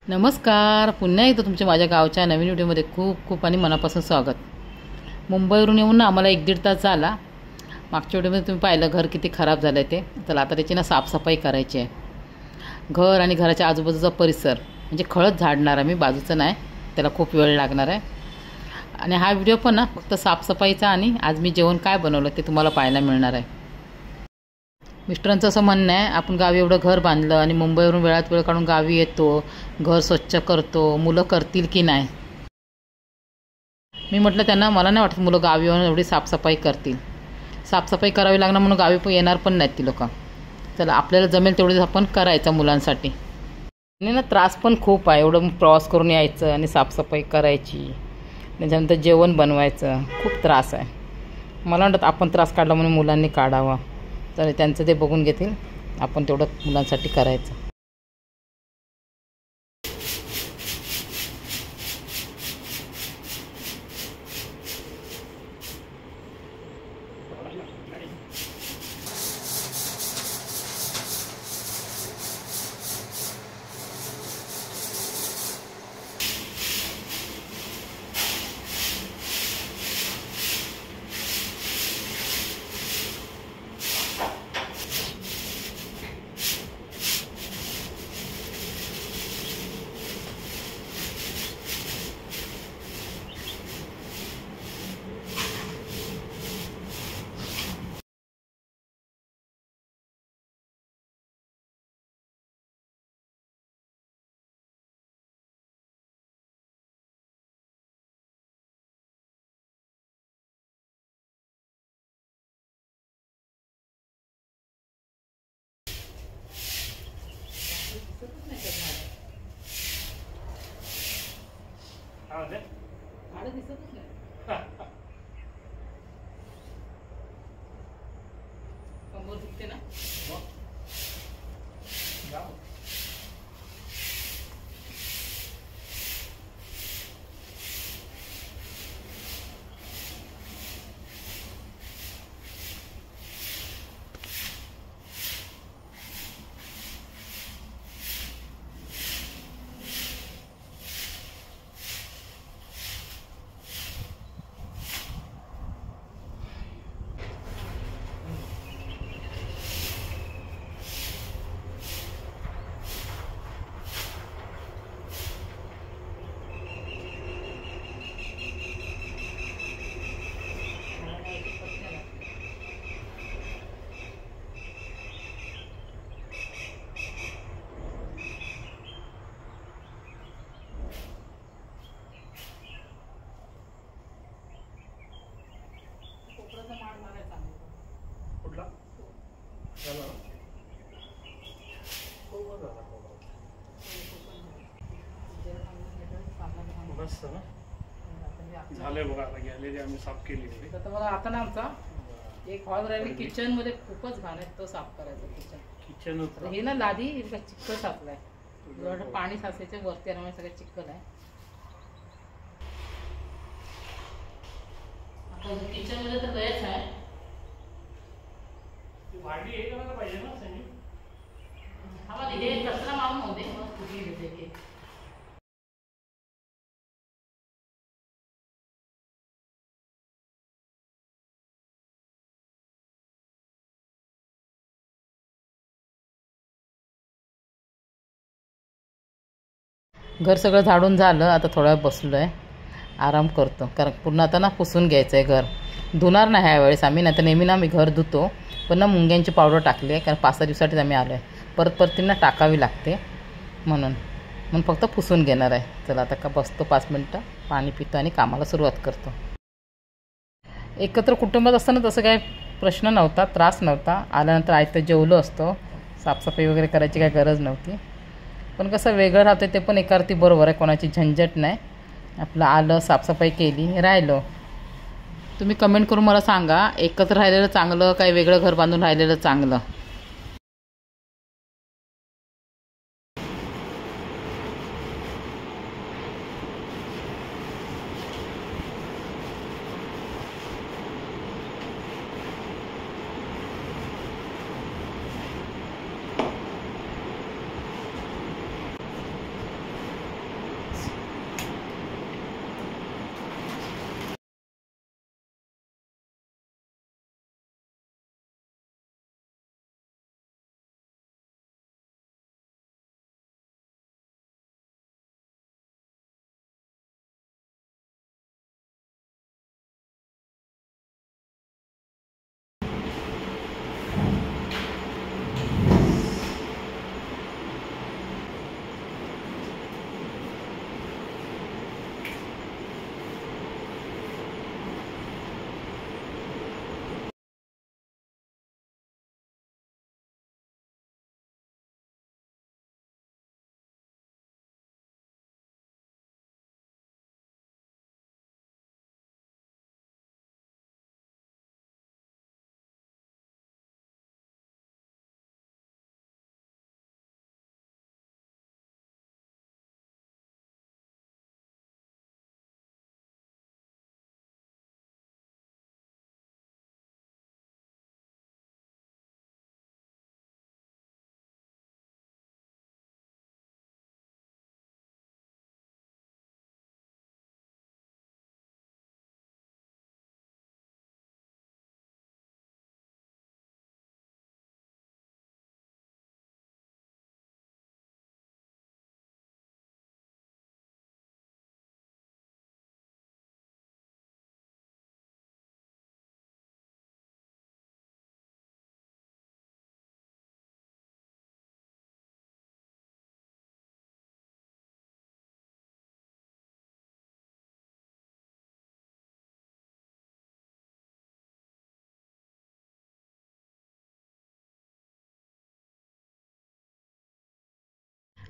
नमस्कार. पुन्हा एकदा तुमच्या माझ्या गावच्या नवीन व्हिडिओमध्ये खूप खूप आणि मनापासून स्वागत. मुंबईवरून येऊन ना आम्हाला 1-1.5 तास झाला. मागच्या व्हिडिओमध्ये तुम्ही पाहिलं घर किती खराब झालं आहे ते. तर आता त्याची ना साफसफाई करायची आहे. घर आणि घराच्या आजूबाजूचा परिसर म्हणजे खळच झाडणार आहे मी, बाजूचं नाही. त्याला खूप वेळ लागणार आहे. आणि हा व्हिडिओ पण ना फक्त साफसफाईचा आणि आज मी जेवण काय बनवलं ते तुम्हाला पाहायला मिळणार आहे. मिस्टरांचं असं म्हणणं आहे, आपण गावी एवढं घर बांधलं आणि मुंबईवरून वेळात वेळ काढून गावी येतो, घर स्वच्छ करतो, मुलं करतील की नाही. मी म्हटलं त्यांना, मला नाही वाटत मुलं गावी येऊन एवढी साफसफाई करतील. साफसफाई करावी लागणार म्हणून गावी पण येणार पण नाहीत ती लोकं. चला आपल्याला जमेल तेवढेच आपण करायचं मुलांसाठी. आणि ना त्रास पण खूप आहे, एवढं प्रवास करून यायचं आणि साफसफाई करायची, त्याच्यानंतर जेवण बनवायचं, खूप त्रास आहे. मला वाटतं आपण त्रास काढला म्हणून मुलांनी काढावा. तर त्यांचं ते बघून घेतील, आपण तेवढं मुलांसाठी करायचं. झालंय बघा, आता गॅलरी आम्ही साफ केली होती. तर बघा आता ना आमचा एक हॉल राहिली, किचन मध्ये खूपच घाण आहे, तो साफ करायचा. किचन हे ना लादी चिक्कल साचलाय, पाणी साचायचं वरती आणि सगळं चिक्कल आहे. किचन मध्ये तर लयच आहे. भांडी हे करायला पाहिजे ना संजू. हा हे कचरा मारून होते मग कुठली घेते की घर सगळं झाडून झालं. आता थोडा वेळ बसलो आहे, आराम करतो, कारण पुन्हा आता ना पुसून घ्यायचं आहे घर. धुणार नाही ह्या वेळेस आम्ही, नाही तर नेहमी ना आम्ही घर धुतो, पण ना मुंग्यांची पावडर टाकली आहे, कारण 5-6 दिवसासाठीच आम्ही आलो आहे. परत ना टाकावी लागते म्हणून फक्त पुसून घेणार आहे. चला आता का बसतो 5 मिनटं, पाणी पितो आणि कामाला सुरुवात करतो. एकत्र कुटुंबात असताना तसं काय प्रश्न नव्हता, त्रास नव्हता. आल्यानंतर आयतं जेवलो असतो, साफसफाई वगैरे करायची काय गरज नव्हती. पण कसं वेगळं राहतं ते पण एकार्थी बरोबर आहे, कोणाची झंझट नाही. आपलं आलं, साफसफाई केली, राहिलो. तुम्ही कमेंट करून मला सांगा, एकत्र राहिलेलं चांगलं काय वेगळं घर बांधून राहिलेलं चांगलं.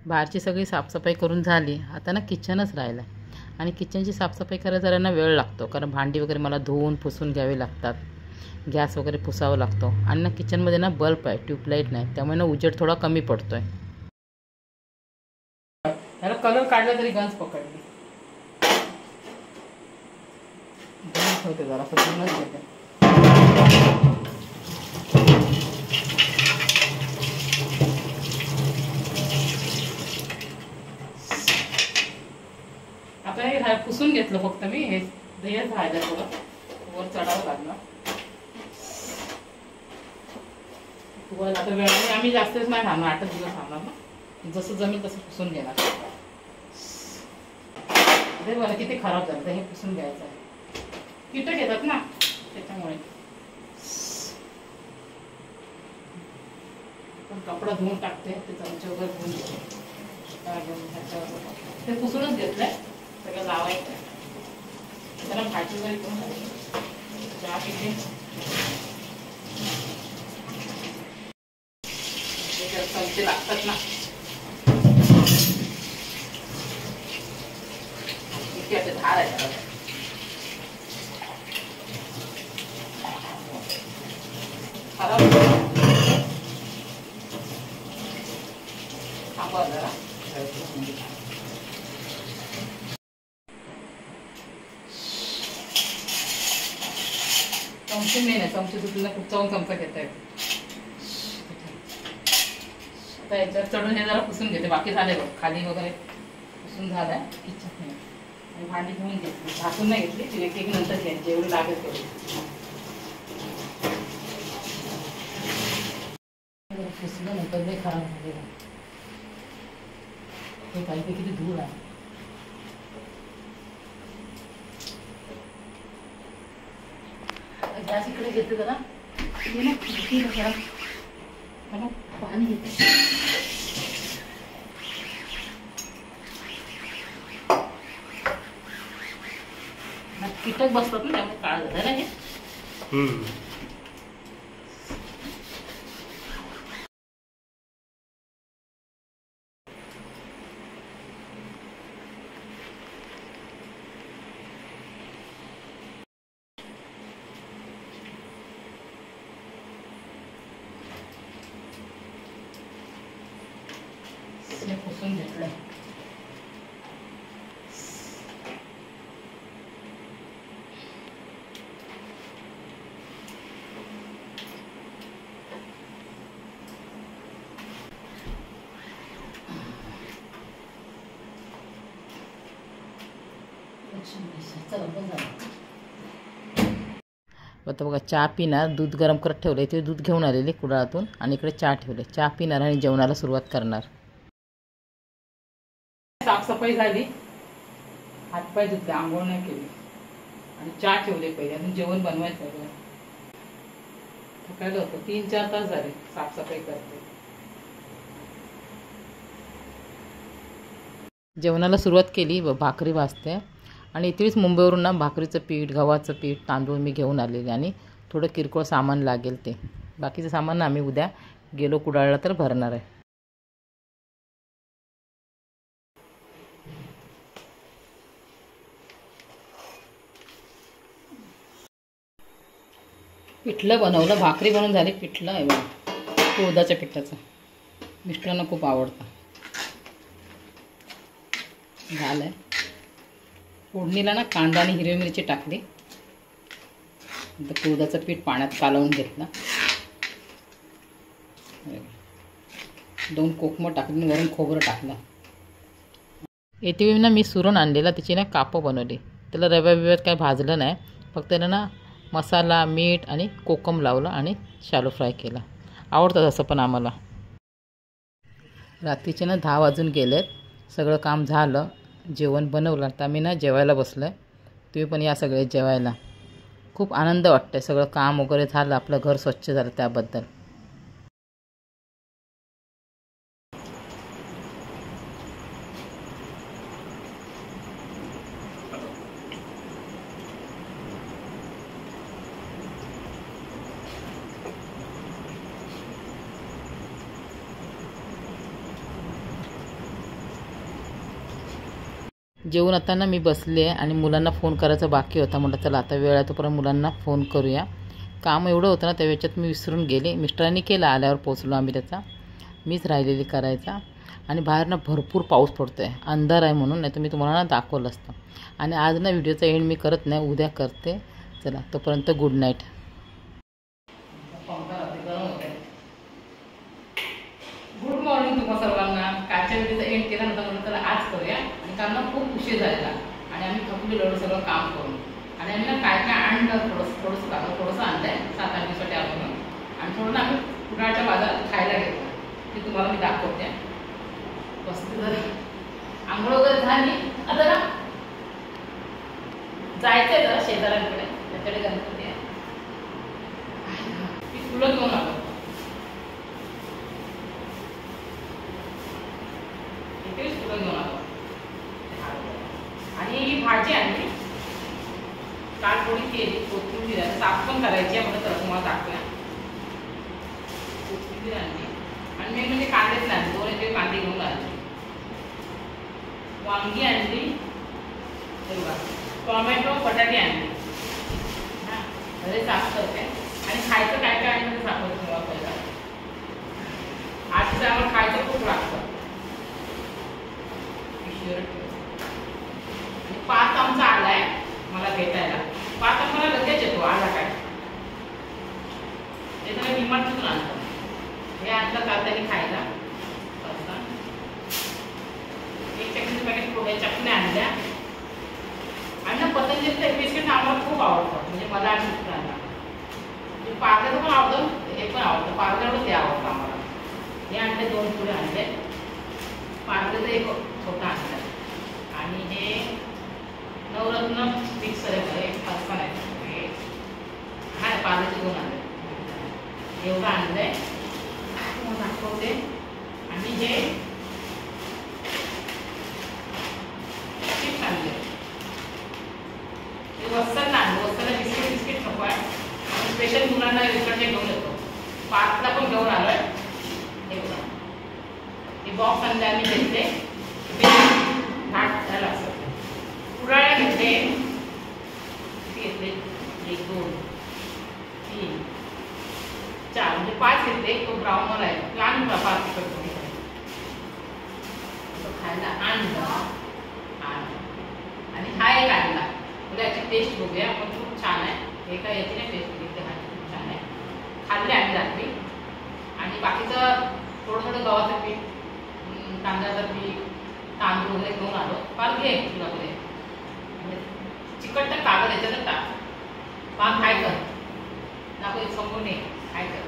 बाहेरची सगळी साफसफाई करून झाली. आता ना किचनच राहिलं आहे. आणि किचनची साफसफाई करायला जरा ना वेळ लागतो, कारण भांडी वगैरे मला धुवून पुसून घ्यावी लागतात. गॅस वगैरे पुसावा लागतो. आणि ना किचनमध्ये ना बल्ब आहे, ट्यूबलाईट नाही, त्यामुळे ना उजेड थोडा कमी पडतोय. त्याला कलर काढला तरी गंज पकडली. होते जरा सगळंच घेते. आता हे पुसून घेतलं फक्त मी. हे राहिलं थोडं वर चढावं लागलं. तुम्हाला आता वेळ आम्ही जास्तच नाही थांबणार, 8 दिवस थांबणार ना. जसं जमीन तसं पुसून घेणार. अरे बरं किती खराब झालं, हे पुसून घ्यायचं आहे. कीटक येतात ना त्याच्यामुळे. पण कपडा धुवून टाकते, ते चमचे वगैरे धुवून घेते. ते पुसूनच घेतलंय, सगळं लावायचं. त्याला भाजी वगैरे करून चहा पिते. चमचे लागतात ना. इतके धार आहे त्याला. थांबवा जरा. चमचे नाही, चमचे दुसरीला खूप चावून चमचा घेता येतो. आता याच्यावर चढून हे जरा पुसून घेते. बाकी झाले बघ, खाली वगैरे पुसून झालाय. किचन आणि भांडी धुवून घेतली, झाकून नाही घेतली. ती एक नंतर घ्यायची, जेवढी लागेल तेवढी. पुसलं नाही तर नाही खराब झालेलं. हे काही किती धूळ आहे. गॅस इकडे घेते जरा. पाणी घेते. कीटक बसतात ना, त्यामुळे काळ झालं ना हे. पुसून घेतलंय. आता बघा चहा पिणार. दूध गरम करत ठेवले, ते दूध घेऊन आलेले कुडाळातून. आणि इकडे चहा ठेवले. चहा पिणार आणि जेवणाला सुरुवात करणार. साफसफाई झाली, हातपाय धुतले, आंघोळ नाही केली आणि चहा ठेवले पहिले. अजून जेवण बनवायचं आहे. थकायला होतं. 3-4 तास झाले साफसफाई करते. जेवणाला सुरुवात केली व भाकरी भाजते. आणि इथेच मुंबईवरून ना भाकरीचं पीठ, गव्हाचं पीठ, तांदूळ मी घेऊन आलेले. आणि थोडं किरकोळ सामान लागेल ते. बाकीचं सामान आम्ही उद्या गेलो कुडाळला तर भरणार आहे. पिठलं बनवलं, भाकरी बनवून झाली. पिठलं आहे बघा, उडदाच्या पिठाचं. मिस्टरांना खूप आवडतं. झालंय. फोडणीला ना कांदा आणि हिरवी मिरची टाकली. नंतर उडदाचं पीठ पाण्यात कालवून घेतलं. 2 कोकमं टाकली, वरून खोबरं टाकलं. येते ना मी सुरण आणलेला, त्याची ना कापं बनवली. त्याला रव्या बिव्यात काय भाजलं नाही, फक्त त्याला ना मसाला, मीठ आणि कोकम लावलं आणि शॅलो फ्राय केला. आवडतं तसं पण आम्हाला. रात्रीचे ना 10 वाजून गेलेत. सगळं काम झालं, जेवण बनवलं. आता मी ना जेवायला बसलो आहे. तुम्ही पण या सगळे जेवायला. खूप आनंद वाटतं. सगळं काम वगैरे झालं, आपलं घर स्वच्छ झालं त्याबद्दल. जेवून आता ना मी बसले आहे आणि मुलांना फोन करायचा बाकी होता. म्हटलं चला आता वेळ आहे तोपर्यंत मुलांना फोन करूया. काम एवढं होतं ना त्या वेळेच्यात मी विसरून गेले. मिस्टरांनी केला, आल्यावर पोचलो आम्ही त्याचा. मीच राहिलेली करायचा. आणि बाहेर ना भरपूर पाऊस पडतो आहे, अंधार आहे म्हणून, नाही तर मी तुम्हाला ना दाखवलं असतं. आणि आज ना व्हिडिओचा एंड मी करत नाही, उद्या करते. चला तोपर्यंत गुड नाईट. गुड मॉर्निंग तुम्हा सर्वांना. कालच्या व्हिडिओचा एंड केला नव्हता म्हणून त्याला आज करूया. आणि कारण खूप उशीर झालेला आणि आम्ही थकलेलो सगळं काम करून. आणि आम्ही ना काय काय आणलं, थोडंसं आणलं आहे 7-8 दिवसासाठी आपण. आणि थोडं ना आम्ही पुण्याच्या बाजारात खायला घेतो, ते तुम्हाला मी दाखवते. मस्त जर आंघोळ वगैरे झाली आता ना जायचंय जरा शेजाऱ्यांकडे, त्याच्याकडे गणपती आहे. ती फुलं घेऊन आलो. इथेच फुलं घेऊन आलो. आणि ही भाजी आणली, काल थोडी केली, कोथिंबीर आहे, साफ पण करायची आहे म्हणून तर तुम्हाला दाखवूया. कोथिंबीर आणली आणि मी म्हणजे कांदेच आणले, 2 कांदे घेऊन आले. वांगी आणली, टोमॅटो, बटाटे आणले. हां घरी साफ करते. आणि खायचं काय काय आणलं ते सापडतं तुम्हाला पहिला. आजचं आम्हाला खायचं खूप लागतं. आणि 5 आमचा आलाय मला भेटायला. 5 आम्हाला लगेच येतो, आला काय ते सगळं डिमार्टमधून आणतं. हे आणलं का त्यांनी खायला. एक चटणीचं पॅकेट, थोड्या चटण्या आणल्या. आणि ना पतंजलीचे बिस्किट आम्हाला खूप आवडतं, म्हणजे मला आणि मित्रांना. म्हणजे पार्लरचं पण आवडतं, हे पण आवडतं. पार्लरच हे आवडतं आम्हाला. हे आणले, 2 पुढे आणले. पार्लरचं एक छोटा आणलं. आणि हे नवरत्न मिक्सर आहे, फरसाण आहे. हा पार्लरचे 2 आणले. एवढं आणलंय दाखवते. आणि हे चिप्स आणले. हे वस्ताला आणलं. वस्ताला बिस्किट नको आहे, स्पेशल मुलांना इकडचे घेऊन येतो. पार्कला पण घेऊन आलोय. हे बघा, हे बॉक्स आणले आम्ही घेतले. घाट झाला असं कुडाळ्या घेतले. घेतले 1, 2, 3, 4 म्हणजे 5 घेतले. तो ब्राऊन वाला आहे, लहान 5 करतो मी खायला आणलं. आणि हा एक आणला. याची टेस्ट बघूया आपण, खूप छान आहे. हे काय याची नाही टेस्ट बघितली, हा खूप छान आहे. खाल्ले आम्ही रात्री. आणि बाकीचं थोडं गव्हाचं पीठ, तांदळाचं पीठ, तांदूळ वगैरे घेऊन आलो. फार घे तुझ्याकडे चिकट तर कागद याच्यात टाक. पहा काय कर दाखव, समोर नाही काय कर.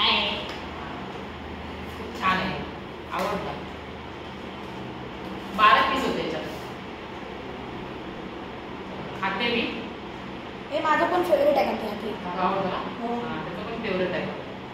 खूप छान आहे, आवडतं. 12 पीस होते याच्यात. खाते मी. हे माझं पण फेवरेट आहे का ते? आवडतं ना? त्याचं पण फेवरेट आहे.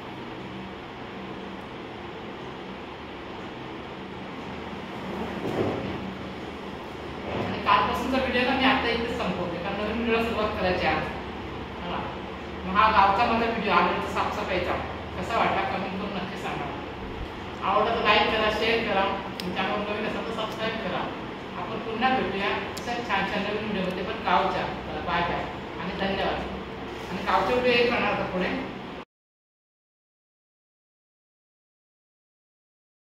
आणि कालपासूनचा व्हिडिओ ना मी आता इथेच संपवते, कारण नवीन व्हिडिओला सुरुवात करायची आज. मग हा गावचा माझा व्हिडिओ आला साफसफाईचा कसा वाटला कमेंट करून नक्की सांगा. आवडलं तर लाईक करा, शेअर करा. चॅनल नवीन असेल तर सबस्क्राईब करा. आपण पुन्हा भेटूया असं छान छान नवीन व्हिडिओमध्ये, पण गावच्या. बाय बाय आणि धन्यवाद. आणि गावचे व्हिडिओ एक करणार का पुढे.